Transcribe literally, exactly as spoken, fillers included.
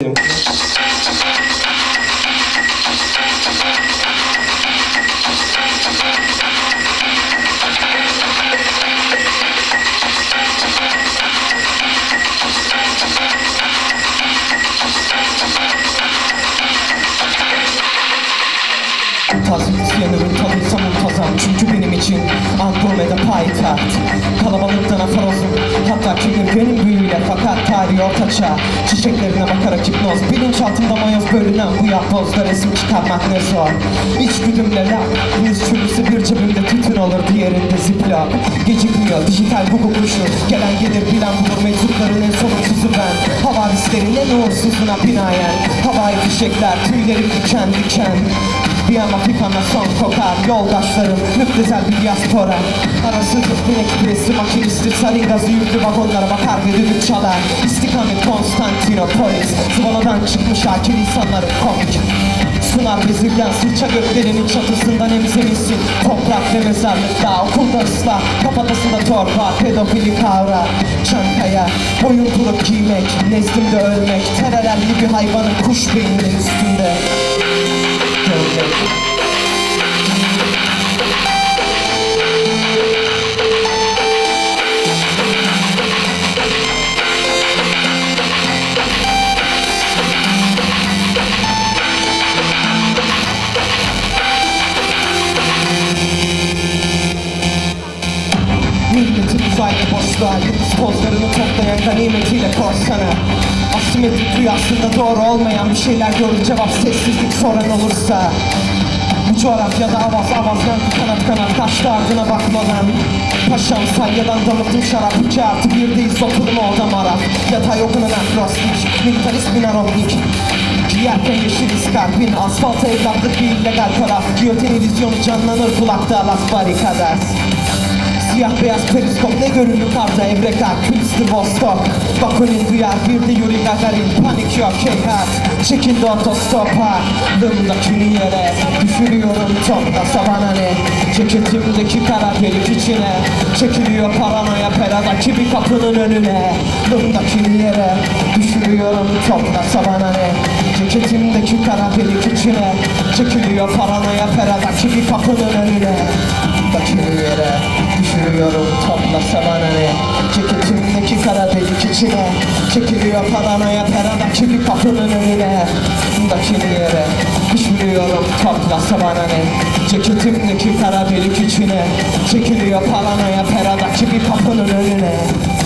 Yanırım tadıysam muntazam, çünkü benim için Andromeda payitaht. Kalabalıktan afarozum, hatta kimim benim büyüyle, fakat tarihi ortaçağ. Çiçeklerine bakarak hipnoz, bilinçaltımda mayoz bölünen bu yapbozda resim çıkarmak ne zor. İçgüdümle laf, yüz çürüsü bir cebimde tütün olur, diğerinde ziplock. Gecikmiyor dijital hukuk kuşu, gelen gelir bilen bulur, meczupların en sorumsuzu ben. Havadislerin en uğursuzuna binaen, havai fişekler, tüylerim diken diken. Bir ama pipana son kokar, yoldaşlarım müptezel bir diaspora. Arasızlık bir ekspresi makinistir, sarı gazı yüklü vagonlara bakar ve düdük çalar. İstikamet Konstantinopolis, zıvanadan çıkmış akil insanların komik. Sunar bezirgen sırça göklerinin çatısından emzirilsin. Toprak ve mezarlıkta, okulda ıslah, kafatasında torba, pedofili kavra. Çantaya boyuntuluk giymek, nezdimde ölmek, terörelli bir hayvanın kuş beyninin üstünde. Milletin uzaylı boşluğa, yıldız pozlarını toplayan ganimetiyle korsana. Asimetrik rüyasında doğru olmayan bir şeyler görür, cevap sessizlik soran olursa. Bu coğrafyada avaz avazdan kanat kanat kaçtı ardına bakmadan. Paşam salyadan damıttım şarap, iki artı birdeyiz oturma odam Arap. Yatay okunan akrostik, militarist binarovnik. Giyerken yeşil iskarpin, asfalta evlatlık bir illegal taraf. Giyotin illüzyonu canlanır kulakta las barikadas. Siyah beyaz periskop ne görünür karda, Evreka, Külüstü Vostok. Bakunin duyar bir de Yuri Gagarin, panik yok heyhat. Çekildi otostopa, lımdakini yere düşürüyorum topla savanane. Ceketimdeki kara delik içine çekiliyor paranoya peradaki bir kapının önüne. Lımdakini yere düşürüyorum topla savanane. Ceketimdeki kara delik içine çekiliyor paranoya peradaki bir kapının önüne. Lımdakini yere düşürüyorum topla savanane. Ceketimdeki kara delik içine çekiliyor paranoya peradaki bir kapının önüne. Lımdakini yere düşürüyorum topla savanane. Ceketimdeki kara delik içine çekiliyor paranoya peradaki bir kapının önüne.